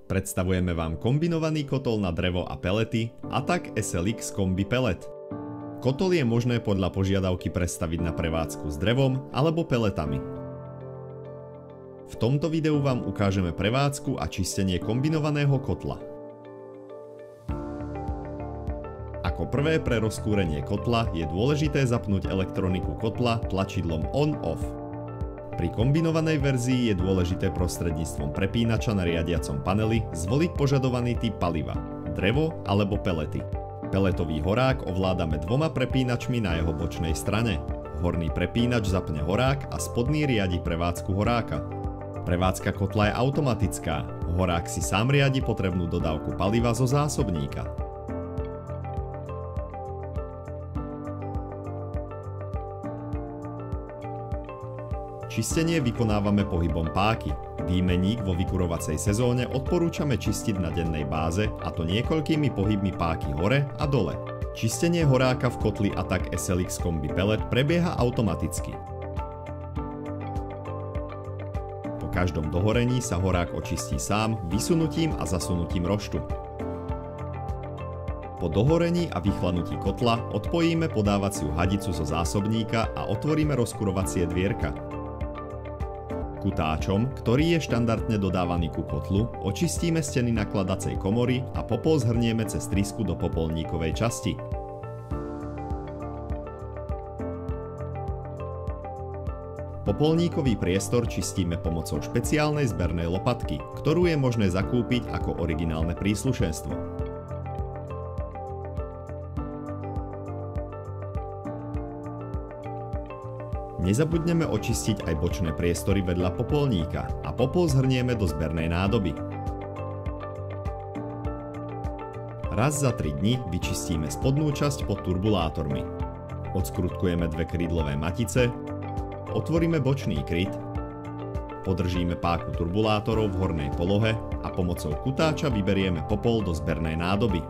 Predstavujeme vám kombinovaný kotol na drevo a pelety Attack SLX Kombi Pellet. Kotol je možné podľa požiadavky prestaviť na prevádzku s drevom alebo peletami. V tomto videu vám ukážeme prevádzku a čistenie kombinovaného kotla. Ako prvé pre rozkúrenie kotla je dôležité zapnúť elektroniku kotla tlačidlom On-Off. Pri kombinovanej verzii je dôležité prostredníctvom prepínača na riadiacom paneli zvoliť požadovaný typ paliva, drevo alebo pelety. Peletový horák ovládame dvoma prepínačmi na jeho bočnej strane. Horný prepínač zapne horák a spodný riadi prevádzku horáka. Prevádzka kotla je automatická, horák si sám riadi potrebnú dodávku paliva zo zásobníka. Čistenie vykonávame pohybom páky. Výmenník vo vykurovacej sezóne odporúčame čistiť na dennej báze, a to niekoľkými pohybmi páky hore a dole. Čistenie horáka v kotli Attack SLX Kombi Pellet prebieha automaticky. Po každom dohorení sa horák očistí sám vysunutím a zasunutím roštu. Po dohorení a vychladnutí kotla odpojíme podávaciu hadicu zo zásobníka a otvoríme rozkurovacie dvierka. Kutáčom, ktorý je štandardne dodávaný ku kotlu, očistíme steny nakladacej komory a popol zhrnieme cez trysku do popolníkovej časti. Popolníkový priestor čistíme pomocou špeciálnej zbernej lopatky, ktorú je možné zakúpiť ako originálne príslušenstvo. Nezabudneme očistiť aj bočné priestory vedľa popolníka a popol zhrnieme do zbernej nádoby. Raz za 3 dni vyčistíme spodnú časť pod turbulátormi. Odskrutkujeme dve krídlové matice, otvoríme bočný kryt, podržíme páku turbulátorov v hornej polohe a pomocou kutáča vyberieme popol do zbernej nádoby.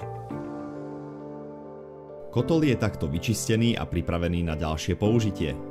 Kotol je takto vyčistený a pripravený na ďalšie použitie.